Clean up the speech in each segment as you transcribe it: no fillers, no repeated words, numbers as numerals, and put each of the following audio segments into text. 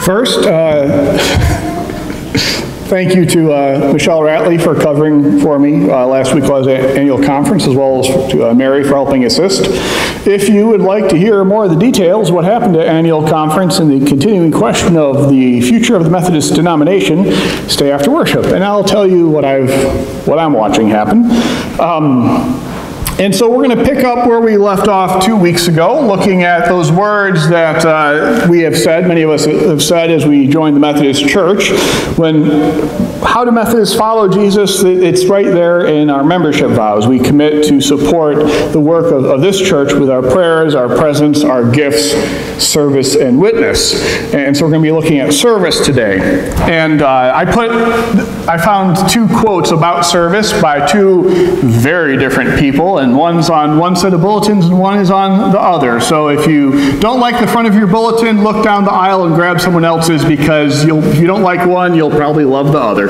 First, thank you to Michelle Ratley for covering for me. Last week was an annual conference, as well as to Mary for helping assist. If you would like to hear more of the details, what happened at annual conference and the continuing question of the future of the Methodist denomination, stay after worship, and I'll tell you what I'm watching happen. And so we're going to pick up where we left off 2 weeks ago, looking at those words that we have said, many of us have said as we joined the Methodist Church. How do Methodists follow Jesus? It's right there in our membership vows. We commit to support the work of this church with our prayers, our presence, our gifts, service, and witness. And so we're going to be looking at service today. And I found 2 quotes about service by 2 very different people, and one's on one set of bulletins and one is on the other. So if you don't like the front of your bulletin, look down the aisle and grab someone else's, because if you don't like one, you'll probably love the other.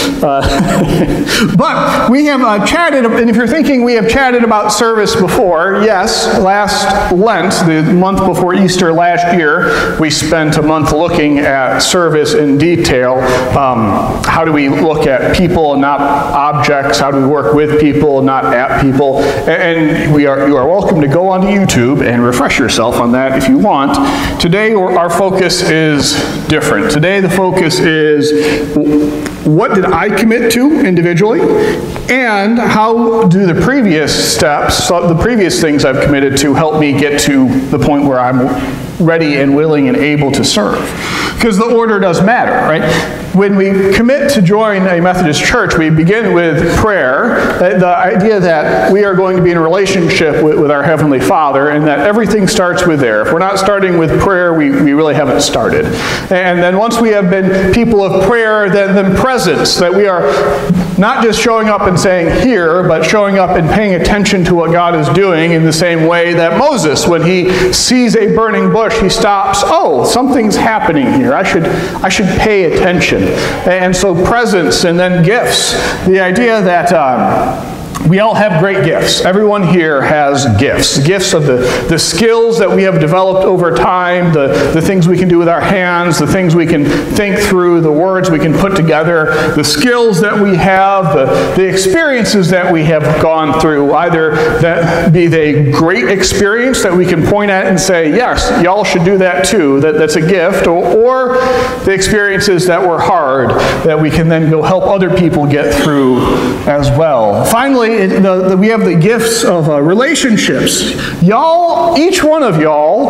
But we have chatted, and if you're thinking we have chatted about service before, yes, last Lent, the month before Easter last year, we spent a month looking at service in detail. How do we look at people, not objects? How do we work with people, not at people? And you are welcome to go onto YouTube and refresh yourself on that if you want. Today, our focus is different. Today, the focus is, what did I commit to individually? And how do the previous steps, the previous things I've committed to, help me get to the point where I'm ready and willing and able to serve? Because the order does matter, right? When we commit to join a Methodist church, we begin with prayer, the idea that we are going to be in a relationship with our Heavenly Father, and that everything starts with there. If we're not starting with prayer, we really haven't started. And then once we have been people of prayer, then presence, that we are not just showing up and saying here, but showing up and paying attention to what God is doing, in the same way that Moses, when he sees a burning bush, he stops. Oh, something's happening here. I should pay attention. And so presence, and then gifts. The idea that we all have great gifts. Everyone here has gifts. Gifts of the skills that we have developed over time, the things we can do with our hands, the things we can think through, the words we can put together, the skills that we have, the experiences that we have gone through, either that be they great experience that we can point at and say, yes, y'all should do that too, that's a gift, or the experiences that were hard that we can then go help other people get through as well. Finally, we have the gifts of relationships. Y'all, each one of y'all,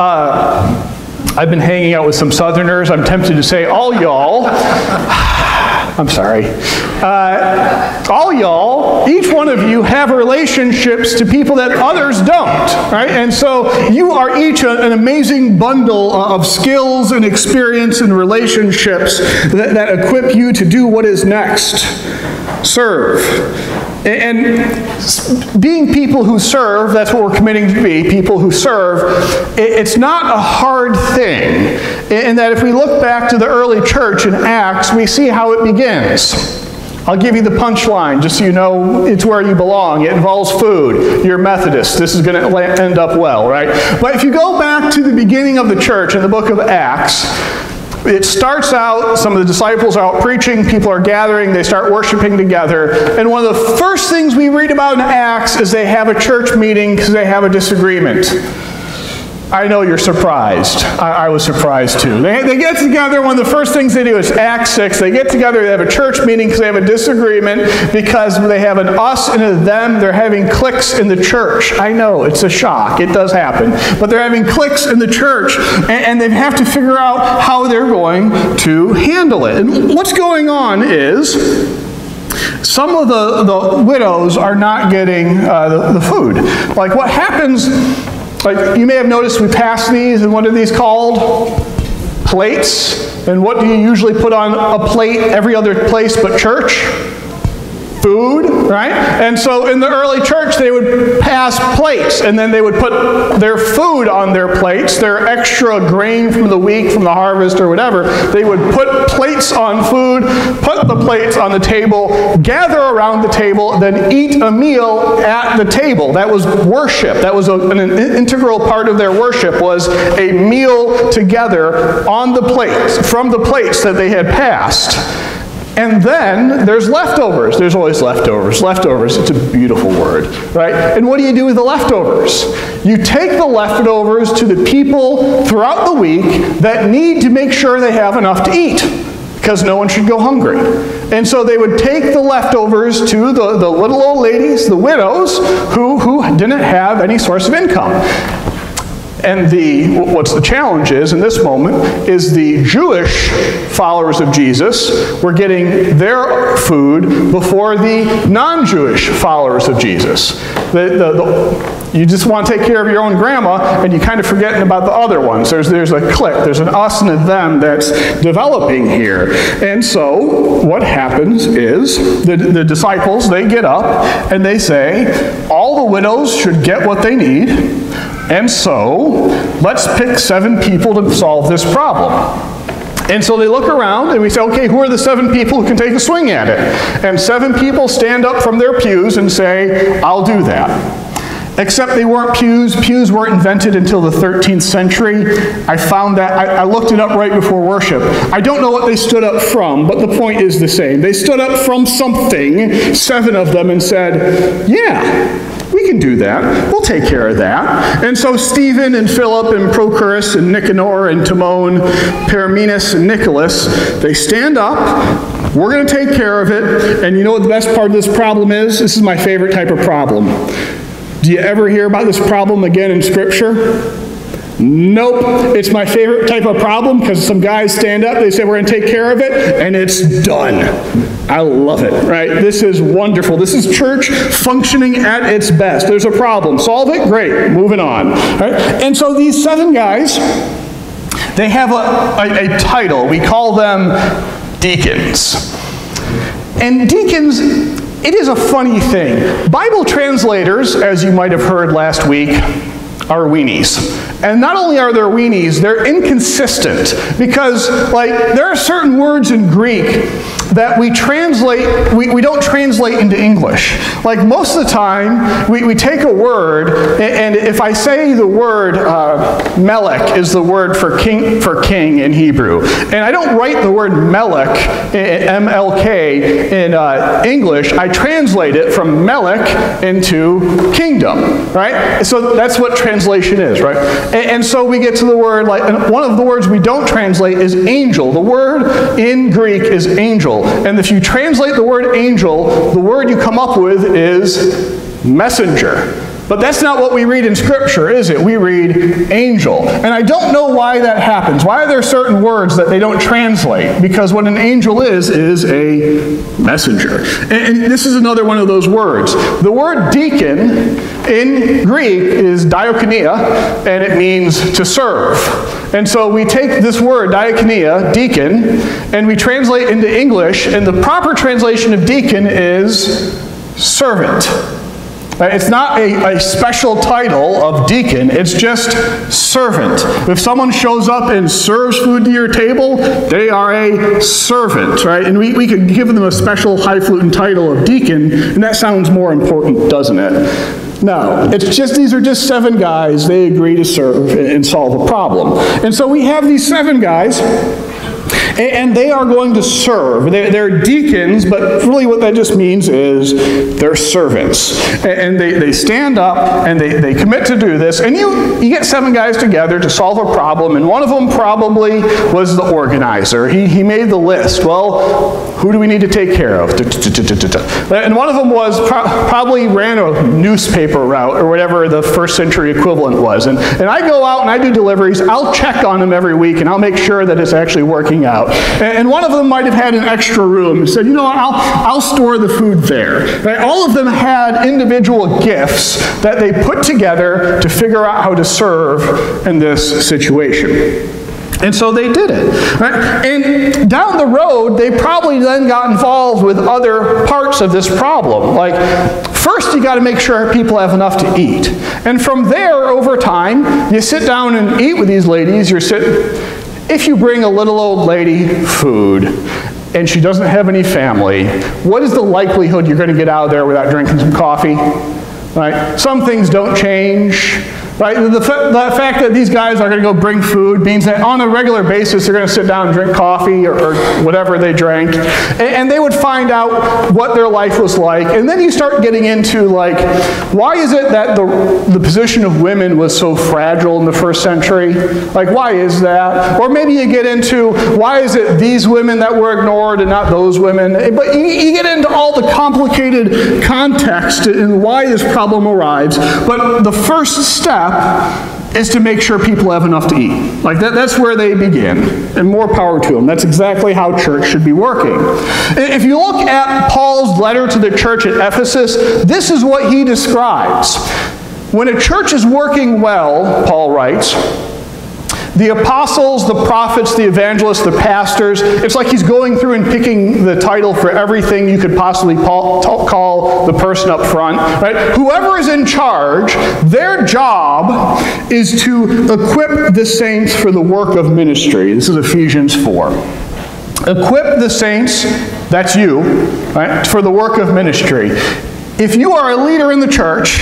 I've been hanging out with some Southerners. I'm tempted to say all y'all. I'm sorry. All y'all, each one of you have relationships to people that others don't, right? And so you are each an amazing bundle of skills and experience and relationships that equip you to do what is next. Serve. And being people who serve, that's what we're committing to be, people who serve. It's not a hard thing, in that if we look back to the early church in Acts, we see how it begins. I'll give you the punchline, just so you know it's where you belong. It involves food. You're Methodist. This is going to end up well, right? But if you go back to the beginning of the church in the book of Acts, it starts out, some of the disciples are out preaching, people are gathering, they start worshiping together, and one of the first things we read about in Acts is they have a church meeting because they have a disagreement. I know you're surprised. I was surprised too. They get together, one of the first things they do is Acts 6. They get together, they have a church meeting because they have a disagreement, because they have an us and a them. They're having cliques in the church. I know, it's a shock. It does happen. But they're having cliques in the church, and they have to figure out how they're going to handle it. And what's going on is, some of the widows are not getting the food. Like, what happens... Like, you may have noticed we pass these, and what are these called? Plates. And what do you usually put on a plate every other place but church? food, right? And so in the early church, they would pass plates, and then they would put their food on their plates, their extra grain from the week, from the harvest or whatever. They would put plates on food, put the plates on the table, gather around the table, then eat a meal at the table. That was worship. That was an integral part of their worship, was a meal together on the plates, from the plates that they had passed. And then there's leftovers. There's always leftovers. Leftovers, it's a beautiful word, right? And what do you do with the leftovers? You take the leftovers to the people throughout the week that need to make sure they have enough to eat, because no one should go hungry. And so they would take the leftovers to the little old ladies, the widows, who didn't have any source of income. And what's the challenge is, in this moment, is the Jewish followers of Jesus were getting their food before the non-Jewish followers of Jesus. You just want to take care of your own grandma, and you kind of forgetting about the other ones. There's a clique, there's an us and a them that's developing here. And so what happens is the disciples, they get up and they say, all the widows should get what they need, and so let's pick 7 people to solve this problem. And so they look around and we say, okay, who are the 7 people who can take a swing at it? And 7 people stand up from their pews and say, I'll do that. Except they weren't pews. Pews weren't invented until the 13th century. I found that, I looked it up right before worship. I don't know what they stood up from, but the point is the same. They stood up from something, 7 of them, and said, yeah, we can do that. We'll take care of that. And so Stephen and Philip and Prochorus and Nicanor and Timon, Parmenas and Nicholas, they stand up. We're going to take care of it. And you know what the best part of this problem is? This is my favorite type of problem. Do you ever hear about this problem again in Scripture? Nope. It's my favorite type of problem because some guys stand up, they say we're going to take care of it, and it's done. I love it, right? This is wonderful. This is church functioning at its best. There's a problem. Solve it? Great. Moving on. Right? And so these 7 guys, they have a title. We call them deacons. And deacons, it is a funny thing. Bible translators, as you might have heard last week, are weenies. And not only are they weenies, they're inconsistent. Because, there are certain words in Greek that we don't translate into English. Like, most of the time, we take a word, and if I say the word melech is the word for king in Hebrew, and I don't write the word melech, M-L-K, in English, I translate it from melech into kingdom, right? So that's what translation is, right? And so we get to the word, and one of the words we don't translate is angel. The word in Greek is angel. And if you translate the word angel, the word you come up with is messenger. But that's not what we read in Scripture, is it? We read angel. And I don't know why that happens. Why are there certain words that they don't translate? Because what an angel is a messenger. And this is another one of those words. The word deacon in Greek is diakonia, and it means to serve. And so we take this word, diakonia, deacon, and we translate into English, and the proper translation of deacon is servant. It's not a special title of deacon, it's just servant. If someone shows up and serves food to your table, they are a servant, right? And we could give them a special highfalutin title of deacon, and that sounds more important, doesn't it? No, these are just 7 guys, they agree to serve and solve a problem. And so we have these 7 guys, and they are going to serve. They're deacons, but really what that just means is they're servants. And they stand up and they commit to do this. And you get 7 guys together to solve a problem, and one of them probably was the organizer. He made the list. Well, who do we need to take care of? And one of them was probably ran a newspaper route or whatever the first century equivalent was. And I go out and I do deliveries. I'll check on them every week and I'll make sure that it's actually working out. And one of them might have had an extra room and said, you know what, I'll store the food there. Right? All of them had individual gifts that they put together to figure out how to serve in this situation. And so they did it. Right? And down the road, they probably then got involved with other parts of this problem. Like, first you got to make sure people have enough to eat. And from there, over time, you sit down and eat with these ladies. If you bring a little old lady food, and she doesn't have any family, what is the likelihood you're going to get out of there without drinking some coffee? Right? Some things don't change. Right? The fact that these guys are going to go bring food means that on a regular basis they're going to sit down and drink coffee or whatever they drank, and they would find out what their life was like. And then you start getting into, like, why is it that the position of women was so fragile in the first century? Like, why is that? Or maybe you get into, why is it these women that were ignored and not those women? But you get into all the complicated context and why this problem arrives. But the first step is to make sure people have enough to eat. Like that's where they begin, and more power to them. That's exactly how church should be working. If you look at Paul's letter to the church at Ephesus, this is what he describes. When a church is working well, Paul writes, the apostles, the prophets, the evangelists, the pastors, it's like he's going through and picking the title for everything you could possibly call the person up front. Right? Whoever is in charge, their job is to equip the saints for the work of ministry. This is Ephesians 4. Equip the saints, that's you, right, for the work of ministry. If you are a leader in the church,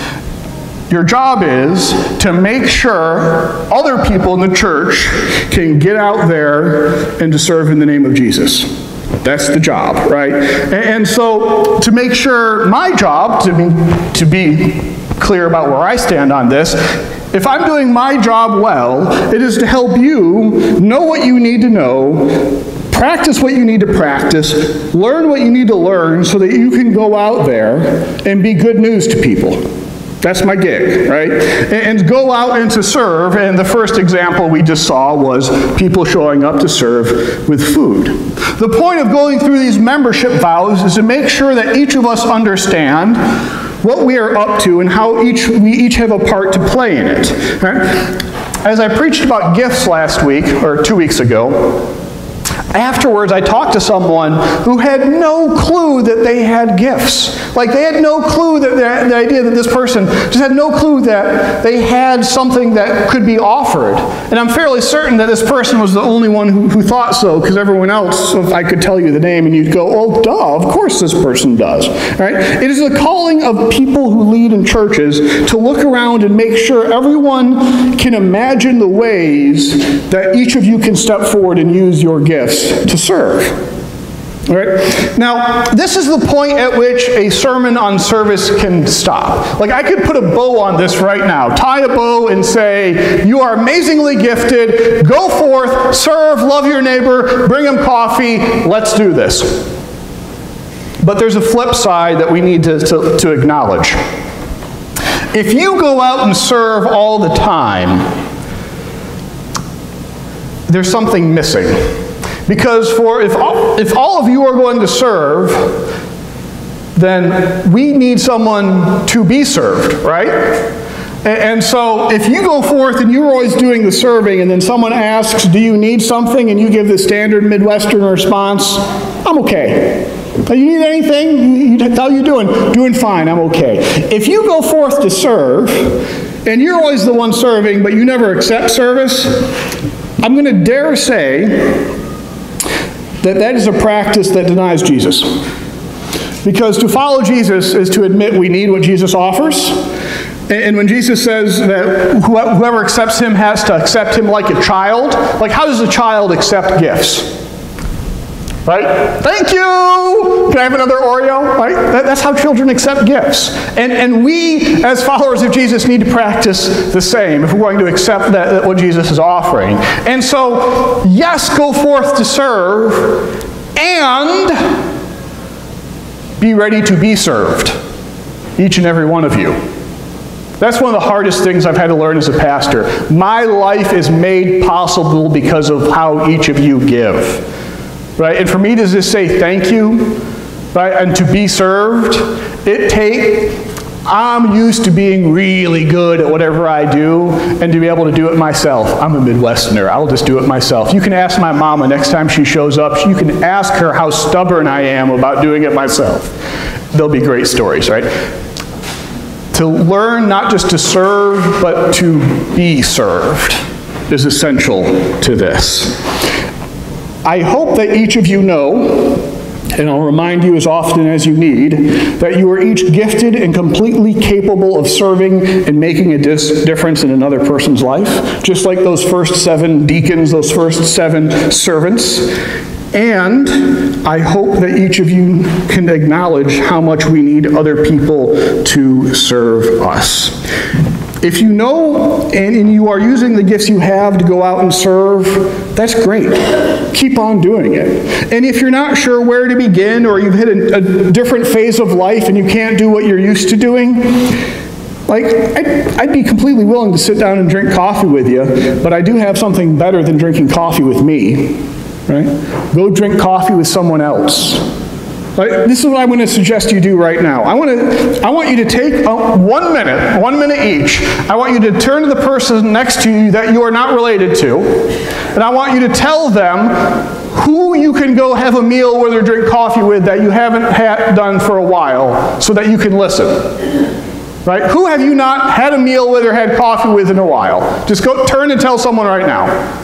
your job is to make sure other people in the church can get out there and to serve in the name of Jesus. That's the job, right? And so to make sure my job, to be clear about where I stand on this, if I'm doing my job well, it is to help you know what you need to know, practice what you need to practice, learn what you need to learn so that you can go out there and be good news to people. That's my gig, right? And go out and to serve, and the first example we just saw was people showing up to serve with food. The point of going through these membership vows is to make sure that each of us understand what we are up to and how we each have a part to play in it. Right? As I preached about gifts last week, or 2 weeks ago, afterwards, I talked to someone who had no clue that they had gifts. Like, they had no clue that the idea that this person just had no clue that they had something that could be offered. And I'm fairly certain that this person was the only one who thought so, because everyone else, if I could tell you the name and you'd go, oh, duh, of course this person does. Right? It is the calling of people who lead in churches to look around and make sure everyone can imagine the ways that each of you can step forward and use your gifts to serve. All right? Now, this is the point at which a sermon on service can stop. Like, I could put a bow on this right now, tie a bow and say, you are amazingly gifted, go forth, serve, love your neighbor, bring them coffee, let's do this. But there's a flip side that we need to acknowledge. If you go out and serve all the time, there's something missing. Because if all of you are going to serve, then we need someone to be served, right? And so if you go forth and you're always doing the serving and then someone asks, do you need something? And you give the standard Midwestern response, I'm okay. You need anything? How you doing? Doing fine, I'm okay. If you go forth to serve and you're always the one serving but you never accept service, I'm going to dare say that is a practice that denies Jesus. Because to follow Jesus is to admit we need what Jesus offers. And when Jesus says that whoever accepts him has to accept him like a child, like how does a child accept gifts? Right? Thank you! Can I have another Oreo? Right? That's how children accept gifts. And we, as followers of Jesus, need to practice the same if we're going to accept what Jesus is offering. And so, yes, go forth to serve, and be ready to be served. Each and every one of you. That's one of the hardest things I've had to learn as a pastor. My life is made possible because of how each of you give. Right? And for me to just say thank you, right, and to be served, I'm used to being really good at whatever I do, and to be able to do it myself. I'm a Midwesterner. I'll just do it myself. You can ask my mama next time she shows up. You can ask her how stubborn I am about doing it myself. There'll be great stories, right? To learn not just to serve, but to be served is essential to this. I hope that each of you know, and I'll remind you as often as you need, that you are each gifted and completely capable of serving and making a difference in another person's life, just like those first 7 deacons, those first 7 servants. And I hope that each of you can acknowledge how much we need other people to serve us. If you know and you are using the gifts you have to go out and serve, that's great. Keep on doing it. And if you're not sure where to begin, or you've hit a different phase of life and you can't do what you're used to doing, like, I'd be completely willing to sit down and drink coffee with you, but I do have something better than drinking coffee with me, right? Go drink coffee with someone else. This is what I'm going to suggest you do right now. I want you to take 1 minute each. I want you to turn to the person next to you that you are not related to, and I want you to tell them who you can go have a meal with or drink coffee with that you haven't done for a while, so that you can listen. Right? Who have you not had a meal with or had coffee with in a while? Just go turn and tell someone right now.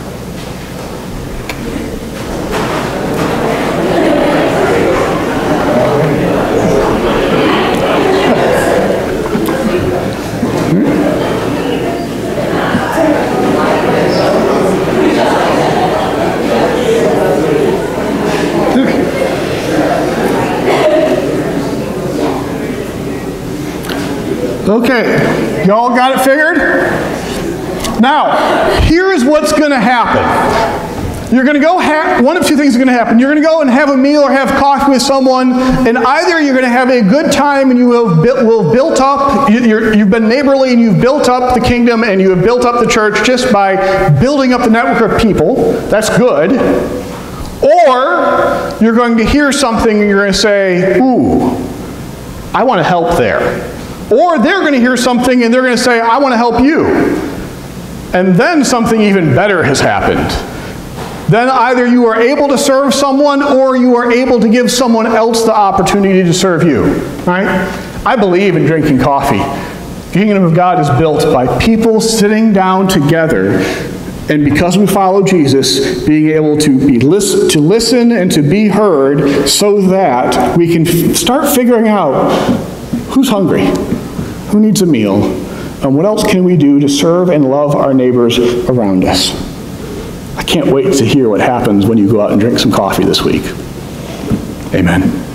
Okay, y'all got it figured? Now, here's what's going to happen. You're going to go one of 2 things is going to happen. You're going to go and have a meal or have coffee with someone, and either you're going to have a good time and you will built up, you've been neighborly and you've built up the kingdom and you have built up the church just by building up the network of people. That's good. Or you're going to hear something and you're going to say, ooh, I want to help there. Or they're going to hear something and they're going to say, I want to help you. And then something even better has happened. Then either you are able to serve someone or you are able to give someone else the opportunity to serve you. Right? I believe in drinking coffee. The kingdom of God is built by people sitting down together, and because we follow Jesus, being able to listen and to be heard, so that we can start figuring out who's hungry, who needs a meal, and what else can we do to serve and love our neighbors around us. I can't wait to hear what happens when you go out and drink some coffee this week. Amen.